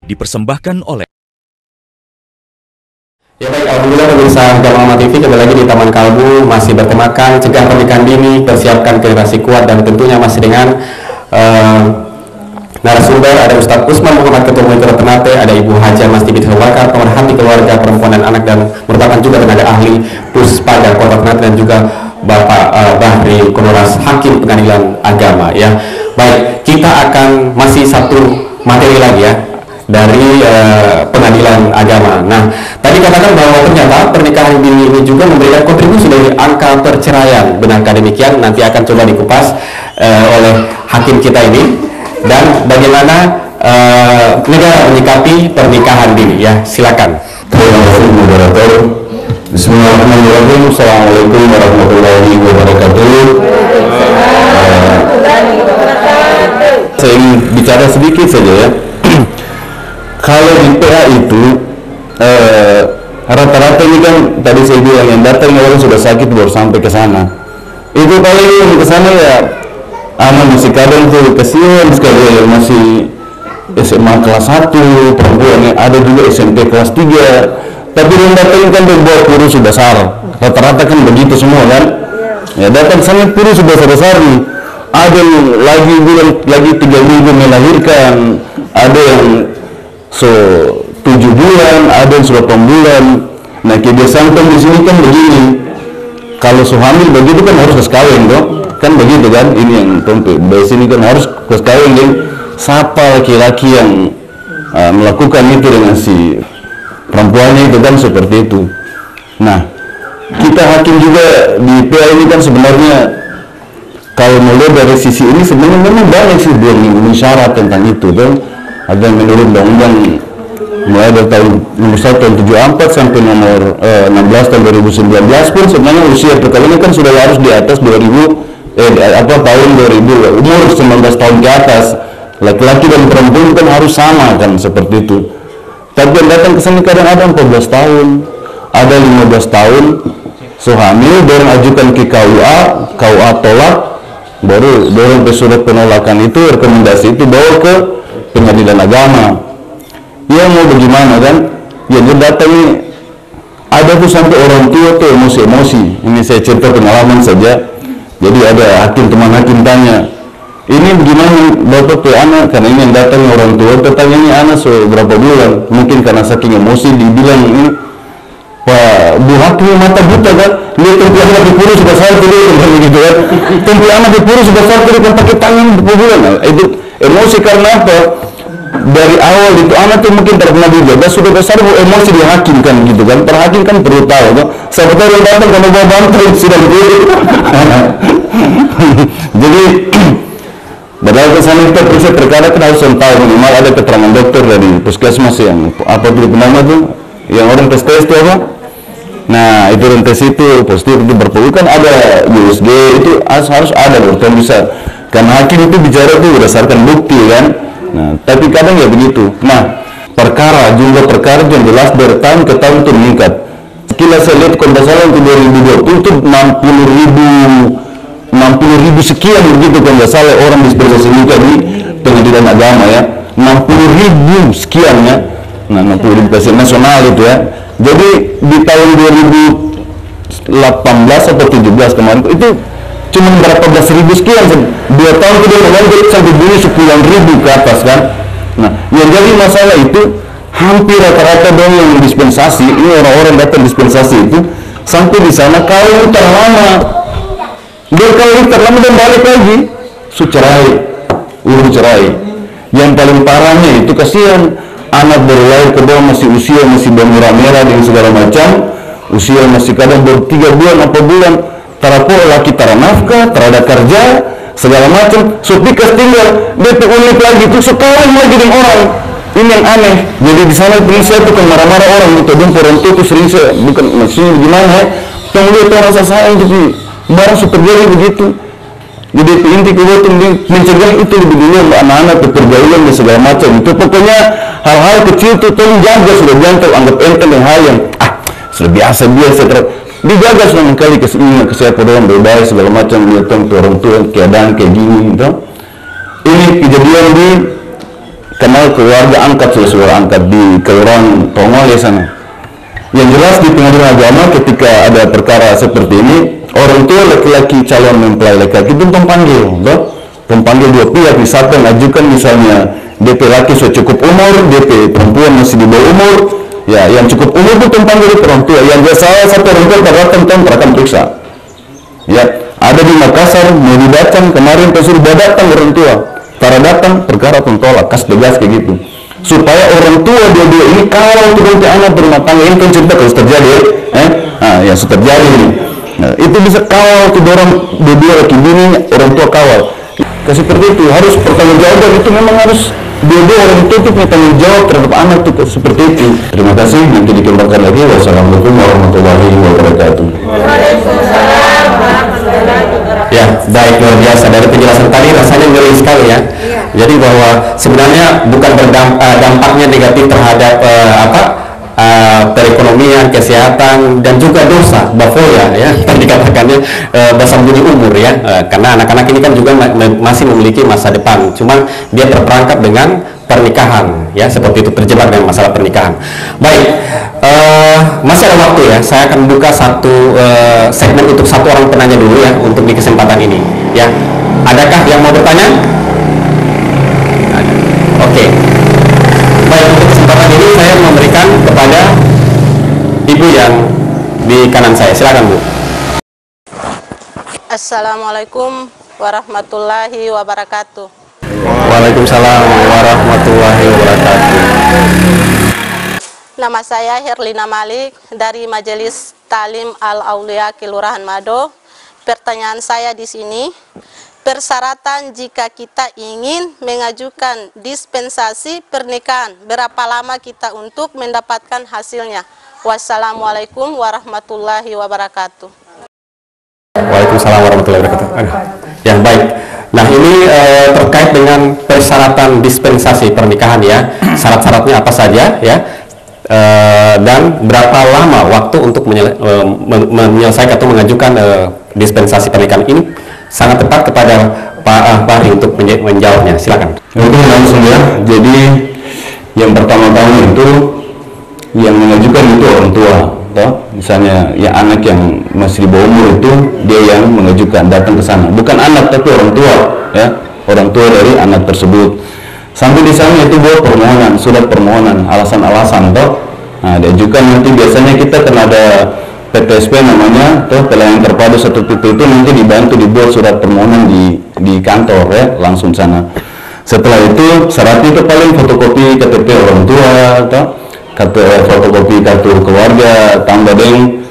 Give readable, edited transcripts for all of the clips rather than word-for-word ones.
dipersembahkan oleh Ya baik, alhamdulillah pemirsa Gamal TV, kembali lagi di Taman Kalbu, masih bertemakan cegah pernikahan dini, persiapkan generasi kuat, dan tentunya masih dengan narasumber ada Ustadz Usman Muhammad Ketua Muhyiddin Ternate, ada Ibu Haja Mas Tibit Hawakar, pemerhati keluarga perempuan dan anak, dan merupakan juga tenaga ahli Puspada Kota Ternate, dan juga Bapak Bahri Kunoras, Hakim Pengadilan Agama. Ya baik, kita akan masih satu materi lagi ya dari pengadilan agama. Nah, tadi katakan bahwa ternyata pernikahan dini ini juga memberikan kontribusi dari angka perceraian. Benarkah demikian? Nanti akan coba dikupas oleh hakim kita ini, dan bagaimana negara menyikapi pernikahan dini. Ya, silakan. Bismillahirrahmanirrahim. Assalamualaikum warahmatullahi wabarakatuh. Saya ingin bicara sedikit saja ya. Kalau di PA itu rata-rata ini kan tadi saya bilang yang datang orang sudah sakit baru sampai ke sana. Itu paling ke sana ya anak masih kadang tuh kasihan sekali yang masih SMA kelas 1, perempuan yang ada juga SMP kelas 3. Tapi yang datang kan berbuat kurus sudah besar. Rata-rata kan begitu semua kan. Ya datang sana kurus sudah besar nih. Ada yang lagi bulan lagi 3 minggu melahirkan, ada yang 7 bulan, ada yang 8 bulan. Nah kebiasaan kan di sini kan begini, kalau suami begitu kan harus kawin dong, kan begitu kan. Ini yang tentu di sini kan harus kawin, dan siapa laki-laki yang melakukan itu dengan si perempuannya itu kan seperti itu. Nah kita hakim juga di PA ini kan sebenarnya kalau melihat dari sisi ini sebenarnya memang banyak sih yang mensyarat tentang itu kan. Ada yang menurut undang-undang mulai dari tahun nomor 1 tahun 74 sampai nomor 16 tahun 2019 pun sebenarnya usia perkawinan kan sudah harus di atas tahun 2000, umur 19 tahun ke atas. Laki-laki dan perempuan kan harus sama kan seperti itu. Tapi yang datang ke sini kadang ada 14 tahun, ada 15 tahun, hamil, baru ajukan ke KUA tolak, baru dorong ke surat penolakan itu, rekomendasi itu bawa ke pengadilan agama. Ya mau bagaimana kan? Ya dia datang ini ada tuh sampai orang tua tuh emosi-emosi. Ini saya cerita pengalaman saja. Jadi ada hakim, teman hakim tanya, ini bagaimana bapak tuh anak, karena ini yang datang orang tua, bertanya ini anak berapa bulan, mungkin karena saking emosi dibilang ini Pak Bu Hakim mata buta kan, lihat tempi anak di kurus sudah satu kan begitu kan, tempi anak di kurus sudah satu kan pakai tangan berapa bulan. Nah, itu emosi karena apa? Dari awal itu anak tuh mungkin terkena dijaga sudah besar, emosi dihakim kan gitu kan. Terhakim kan perlu tahu kan, siapa tahu yang datang kalau bawa bantu sudah begitu. Jadi padahal kesana kita periksa perkara kan harus tahu minimal ada keterangan dokter dari puskesmas yang apa dulu namanya tuh yang orang tes itu apa. Nah itu tes itu positif itu berpuluh kan ada USG itu harus ada dokter bisa, karena hakim itu bicara itu berdasarkan bukti kan. Nah tapi kadang ya begitu. Nah perkara jumlah perkara yang jelas dari tahun ke tahun itu meningkat. Sekilas saya lihat kalau salah untuk 2020 itu 60.000 sekian begitu kalau nggak salah orang dispensasi nikah di pengadilan agama ya, 60.000 sekian ya. Nah 60.000 nasional itu ya. Jadi di tahun 2018 atau 17 kemarin itu cuma berapa belas ribu sekian, 2 tahun kemudian sampai bunyi 10.000 ke atas kan. Nah yang jadi masalah itu hampir rata-rata dong yang dispensasi ini orang-orang datang dispensasi itu sampai di sana kalau terlama berkali terlama dan balik lagi cerai. Yang paling parahnya itu kasihan anak baru lahir ke bawah masih usia masih bermerah-merah dengan segala macam, usia masih kadang baru 3 bulan 4 bulan, tarapo laki tara nafkah, terada kerja segala macam, supikas tinggal dia unik lagi itu sekarang lagi dengan orang. Ini yang aneh. Jadi di sana saya tuh kan marah-marah orang itu dan orang tua itu sering saya bukan maksudnya gimana ya, tunggu rasa sayang gitu barang terjadi begitu. Jadi inti kebutuhan mencegah itu lebih dulu anak-anak pergaulan dan segala macam itu, pokoknya hal-hal kecil itu tolong jaga, sudah jangan anggap enteng yang hal yang sudah biasa dijaga selama kali kesehatan orang berbaik segala macam, lihat orang tua keadaan kayak gini gitu. Ini kejadian di kenal keluarga angkat, saudara angkat di kelurahan Tongol ya sana. Yang jelas di pengadilan agama ketika ada perkara seperti ini, orang tua laki-laki calon mempelai laki-laki itu panggil dua pihak, misalkan ajukan misalnya DP laki sudah cukup umur, DP perempuan masih di bawah umur, ya yang cukup umur itu panggil orang tua, yang biasa satu orang tua datang akan periksa. Ya, ada di Makassar mau didatang kemarin suruh datang orang tua, para datang perkara tolak, kas tegas kayak gitu. Supaya orang tua dua-dua ini kalau untuk nanti anak berumah tangga ini kan cerita kalau terjadi, ya sudah terjadi ini. Nah, itu bisa kawal tuh orang dua-dua laki bini orang tua kawal. Seperti itu harus pertanggungjawaban, itu memang harus dua-dua orang tua itu punya tanggung jawab terhadap anak itu seperti itu. Terima kasih, nanti dikembangkan lagi. Wassalamualaikum warahmatullahi wabarakatuh. Ya, baik, luar biasa. Dari penjelasan tadi rasanya ngeri sekali ya. Jadi bahwa sebenarnya bukan dampaknya negatif terhadap perekonomian, kesehatan, dan juga dosa, bafoya ya, tadi dikatakannya dosa bunyi umur ya, karena anak-anak ini kan juga masih memiliki masa depan, cuma dia terperangkap dengan pernikahan ya, seperti itu, terjebak dengan masalah pernikahan. Baik, masih ada waktu ya, saya akan buka satu segmen untuk satu orang penanya dulu ya, untuk di kesempatan ini ya. Adakah yang mau bertanya? Oke. Baik, untuk kesempatan ini saya memberikan kepada ibu yang di kanan saya. Silakan, Bu. Assalamualaikum warahmatullahi wabarakatuh. Waalaikumsalam warahmatullahi wabarakatuh. Nama saya Herlina Malik dari Majelis Talim Al-Aulia Kelurahan Mado. Pertanyaan saya di sini, persyaratan jika kita ingin mengajukan dispensasi pernikahan, berapa lama kita untuk mendapatkan hasilnya? Wassalamualaikum warahmatullahi wabarakatuh. Waalaikumsalam warahmatullahi wabarakatuh. Yang baik. Nah, ini terkait dengan persyaratan dispensasi pernikahan ya. Syarat-syaratnya apa saja ya? Dan berapa lama waktu untuk menyelesaikan atau mengajukan dispensasi pernikahan ini? Sangat tepat kepada Pak Bahri untuk menjawabnya. Silakan. Oke, langsung ya. Jadi yang pertama-tama itu yang mengajukan itu orang tua, toh? Misalnya ya anak yang masih di bawah umur itu dia yang mengajukan, datang ke sana. Bukan anak tapi orang tua, ya, orang tua dari anak tersebut. Sampai di sana itu buat permohonan, surat permohonan, alasan-alasan, toh. Nah, diajukan nanti biasanya kita kan ada PTSP namanya, toh pelayanan terpadu satu titik itu nanti dibantu dibuat surat permohonan di kantor ya, langsung sana. Setelah itu syaratnya itu paling fotokopi KTP orang tua, toh, fotokopi kartu keluarga, tambah deng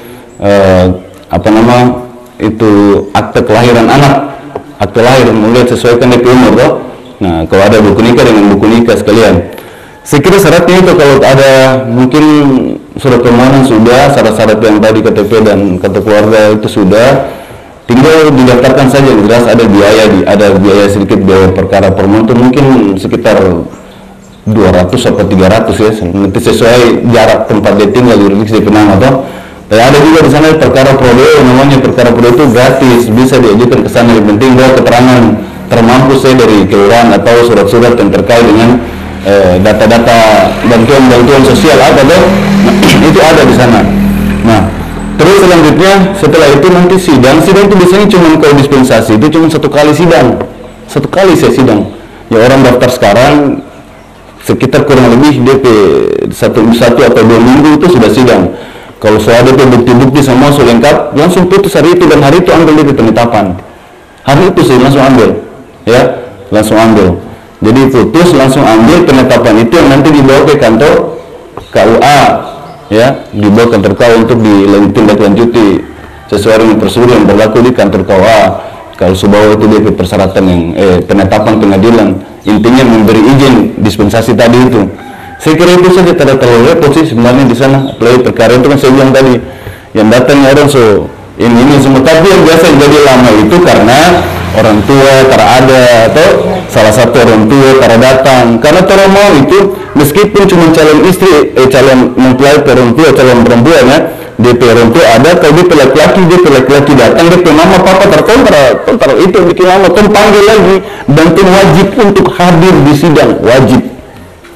itu akte kelahiran anak, akte lahir mulai sesuaikan DP umur, toh. Nah, kalau ada buku nikah dengan buku nikah sekalian. Saya kira syaratnya itu kalau ada mungkin surat permohonan sudah, syarat-syarat yang tadi KTP dan kartu keluarga itu sudah, tinggal didaftarkan saja. Jelas ada biaya sedikit, biaya perkara permohonan itu mungkin sekitar 200 atau 300 ya, nanti sesuai jarak tempat dia tinggal jurisdiksi penama toh. Ada juga di sana perkara prodeo, namanya perkara prodeo itu gratis, bisa diajukan ke sana. Yang penting bawa keterangan termampu saya dari kelurahan atau surat-surat yang terkait dengan data-data bantuan sosial apa toh. Nah, itu ada di sana. Nah, terus selanjutnya setelah itu nanti sidang itu biasanya cuma kalau dispensasi itu cuma satu kali saya sidang. Ya orang daftar sekarang sekitar kurang lebih DP satu atau 2 minggu itu sudah sidang. Kalau sudah ada bukti-bukti semua sudah lengkap, langsung putus hari itu, dan hari itu ambil DP penetapan. Hari itu saya langsung ambil, ya, langsung ambil. Jadi putus langsung ambil penetapan itu yang nanti dibawa ke kantor KUA, ya, dibawa ke kantor KUA untuk ditindaklanjuti sesuai dengan prosedur yang berlaku di kantor KUA. Kalau sebawa itu DP persyaratan yang penetapan pengadilan, intinya memberi izin dispensasi tadi itu. Saya kira itu saja, tidak terlalu repot sih sebenarnya di sana. Apalagi perkara itu kan saya bilang tadi, yang datangnya orang ini semua. Tapi yang biasa jadi lama itu karena orang tua ada atau salah satu orang tua datang. Karena orang mau itu meskipun cuma calon istri, calon mempelai orang tua, calon perempuan ya, DP orang tua ada, kalau DP laki-laki datang, DP mama papa terkontra itu bikin lama, panggil lagi, dan tim wajib untuk hadir di sidang, wajib.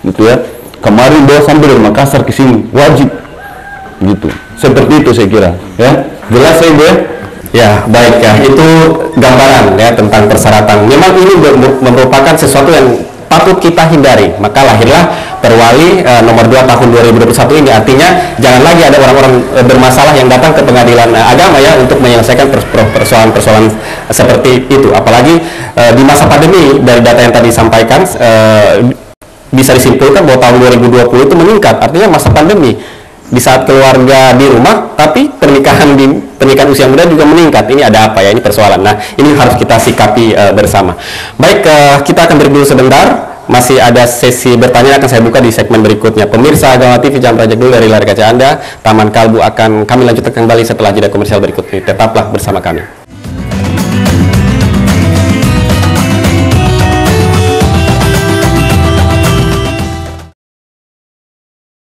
gitu ya. Kemarin bawa sampai dari Makassar ke sini, wajib gitu. Seperti itu saya kira, ya. Jelas ya, Ibu ya? Ya, baik ya. Itu gambaran ya tentang persyaratan. Memang ini merupakan sesuatu yang patut kita hindari. Maka lahirlah Perwali nomor 2 tahun 2021 ini. Artinya jangan lagi ada orang-orang bermasalah yang datang ke pengadilan agama ya untuk menyelesaikan persoalan-persoalan seperti itu. Apalagi di masa pandemi, dari data yang tadi disampaikan bisa disimpulkan bahwa tahun 2020 itu meningkat. Artinya masa pandemi, di saat keluarga di rumah, tapi pernikahan usia muda juga meningkat. Ini ada apa ya? Ini persoalan. Nah, ini harus kita sikapi bersama. Baik, kita akan break dulu sebentar. Masih ada sesi bertanya akan saya buka di segmen berikutnya. Pemirsa Agama TV, jangan beranjak dulu dari layar kaca Anda. Taman Kalbu akan kami lanjutkan kembali setelah jeda komersial berikut ini. Tetaplah bersama kami.